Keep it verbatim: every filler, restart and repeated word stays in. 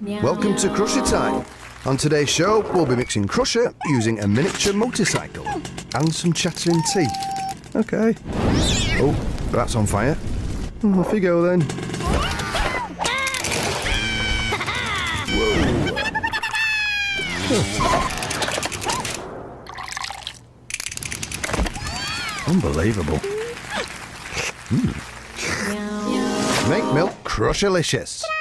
Welcome to Crusha time. On today's show, we'll be mixing Crusha using a miniature motorcycle and some chattering teeth. Okay. Oh, that's on fire. Oh, off you go then. Whoa. Oh. Unbelievable. Mm. Make milk Crushalicious.